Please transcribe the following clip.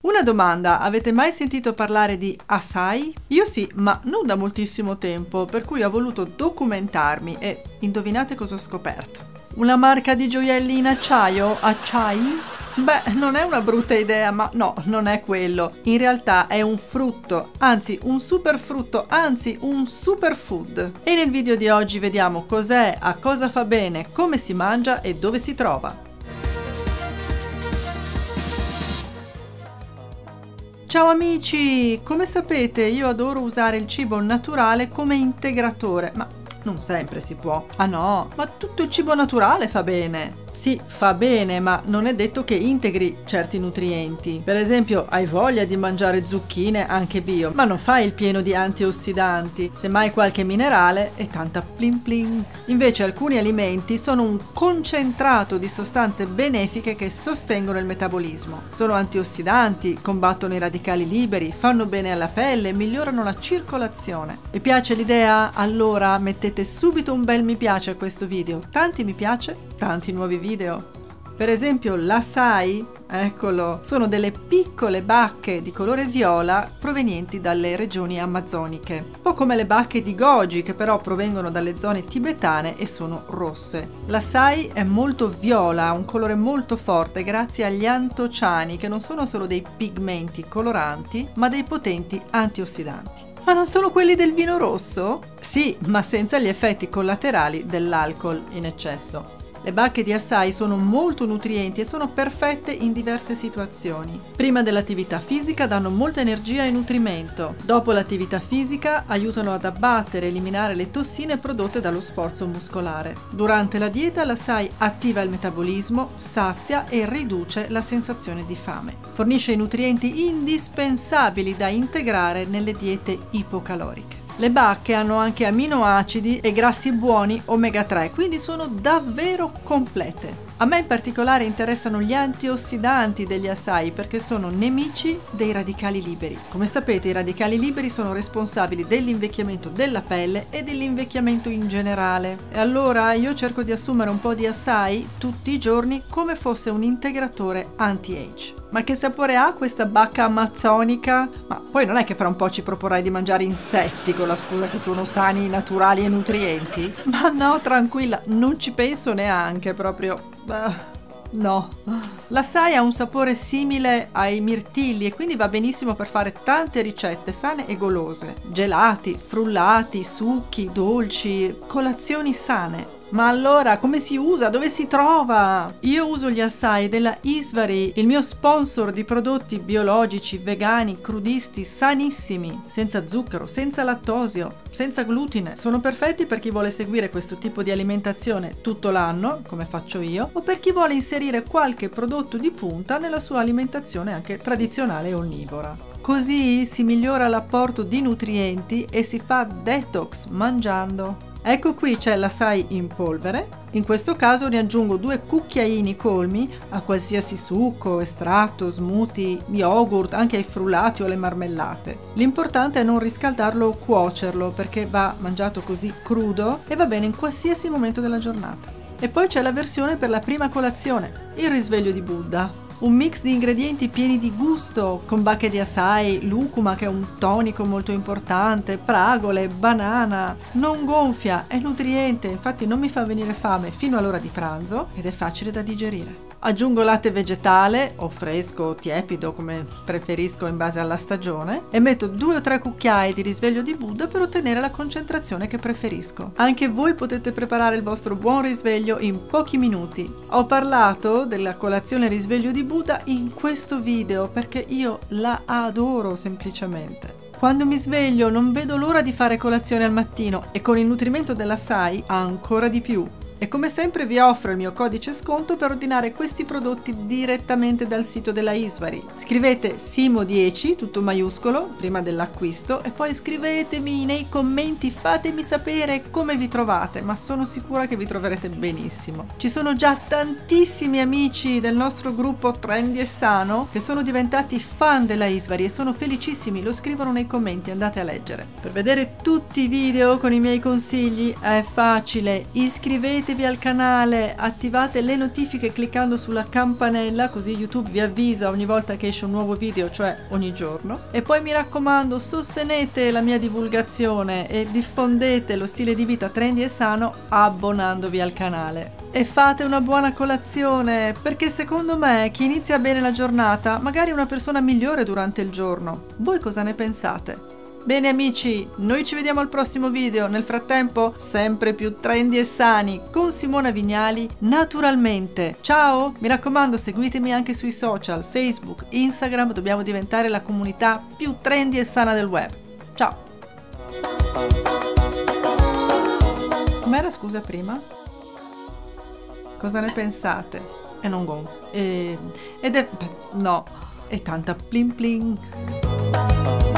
Una domanda, avete mai sentito parlare di Asahi? Io sì, ma non da moltissimo tempo, per cui ho voluto documentarmi e indovinate cosa ho scoperto? Una marca di gioielli in acciaio? Acciai? Beh, non è una brutta idea, ma no, non è quello. In realtà è un frutto, anzi un superfrutto, anzi un superfood. E nel video di oggi vediamo cos'è, a cosa fa bene, come si mangia e dove si trova. Ciao amici! Come sapete io adoro usare il cibo naturale come integratore, ma non sempre si può. Ah no, ma tutto il cibo naturale fa bene! Sì, fa bene, ma non è detto che integri certi nutrienti. Per esempio, hai voglia di mangiare zucchine anche bio, ma non fai il pieno di antiossidanti, semmai qualche minerale e tanta plin plin. Invece alcuni alimenti sono un concentrato di sostanze benefiche che sostengono il metabolismo. Sono antiossidanti, combattono i radicali liberi, fanno bene alla pelle, migliorano la circolazione. Vi piace l'idea? Allora mettete subito un bel mi piace a questo video. Tanti mi piace, tanti nuovi video. Per esempio l'Asahi, eccolo, sono delle piccole bacche di colore viola provenienti dalle regioni amazzoniche, un po' come le bacche di goji che però provengono dalle zone tibetane e sono rosse. L'Asahi è molto viola, ha un colore molto forte grazie agli antociani che non sono solo dei pigmenti coloranti ma dei potenti antiossidanti. Ma non sono quelli del vino rosso? Sì, ma senza gli effetti collaterali dell'alcol in eccesso. Le bacche di Asahi sono molto nutrienti e sono perfette in diverse situazioni. Prima dell'attività fisica danno molta energia e nutrimento. Dopo l'attività fisica aiutano ad abbattere e eliminare le tossine prodotte dallo sforzo muscolare. Durante la dieta l'Asahi attiva il metabolismo, sazia e riduce la sensazione di fame. Fornisce i nutrienti indispensabili da integrare nelle diete ipocaloriche. Le bacche hanno anche aminoacidi e grassi buoni omega 3, quindi sono davvero complete. A me in particolare interessano gli antiossidanti degli Asahi perché sono nemici dei radicali liberi. Come sapete, i radicali liberi sono responsabili dell'invecchiamento della pelle e dell'invecchiamento in generale. E allora io cerco di assumere un po' di Asahi tutti i giorni come fosse un integratore anti-age. Ma che sapore ha questa bacca amazzonica? Ma poi non è che fra un po' ci proporrai di mangiare insetti con la scusa che sono sani, naturali e nutrienti? Ma no, tranquilla, non ci penso neanche, proprio... no. L'Asahi ha un sapore simile ai mirtilli e quindi va benissimo per fare tante ricette sane e golose. Gelati, frullati, succhi, dolci, colazioni sane. Ma allora come si usa? Dove si trova? Io uso gli Asahi della Isvari, il mio sponsor di prodotti biologici, vegani, crudisti, sanissimi, senza zucchero, senza lattosio, senza glutine. Sono perfetti per chi vuole seguire questo tipo di alimentazione tutto l'anno, come faccio io, o per chi vuole inserire qualche prodotto di punta nella sua alimentazione anche tradizionale e onnivora. Così si migliora l'apporto di nutrienti e si fa detox mangiando. Ecco qui c'è l'Asahi in polvere, in questo caso ne aggiungo 2 cucchiaini colmi a qualsiasi succo, estratto, smoothie, yogurt, anche ai frullati o alle marmellate. L'importante è non riscaldarlo o cuocerlo perché va mangiato così crudo e va bene in qualsiasi momento della giornata. E poi c'è la versione per la prima colazione, il risveglio di Buddha. Un mix di ingredienti pieni di gusto, con bacche di Asahi, lucuma che è un tonico molto importante, fragole, banana, non gonfia, è nutriente, infatti non mi fa venire fame fino all'ora di pranzo ed è facile da digerire. Aggiungo latte vegetale o fresco o tiepido come preferisco in base alla stagione e metto 2 o 3 cucchiai di risveglio di Buddha per ottenere la concentrazione che preferisco. Anche voi potete preparare il vostro buon risveglio in pochi minuti. Ho parlato della colazione risveglio di Buddha in questo video perché io la adoro semplicemente. Quando mi sveglio non vedo l'ora di fare colazione al mattino e con il nutrimento dell'Asahi ancora di più. E come sempre vi offro il mio codice sconto per ordinare questi prodotti direttamente dal sito della Isvari. Scrivete SIMO10, tutto maiuscolo, prima dell'acquisto e poi scrivetemi nei commenti, fatemi sapere come vi trovate, ma sono sicura che vi troverete benissimo. Ci sono già tantissimi amici del nostro gruppo Trendy e Sano che sono diventati fan della Isvari e sono felicissimi, lo scrivono nei commenti, andate a leggere. Per vedere tutti i video con i miei consigli è facile, iscrivetevi iscrivetevi al canale, attivate le notifiche cliccando sulla campanella, così YouTube vi avvisa ogni volta che esce un nuovo video, cioè ogni giorno. E poi mi raccomando, sostenete la mia divulgazione e diffondete lo stile di vita trendy e sano abbonandovi al canale. E fate una buona colazione, perché secondo me chi inizia bene la giornata magari è una persona migliore durante il giorno. Voi cosa ne pensate? Bene amici, noi ci vediamo al prossimo video. Nel frattempo, sempre più trendy e sani con Simona Vignali, naturalmente. Ciao! Mi raccomando, seguitemi anche sui social, Facebook, Instagram, dobbiamo diventare la comunità più trendy e sana del web. Ciao! Com'era, scusa, prima? Cosa ne pensate? E non gonfio. No, è tanta plin plin.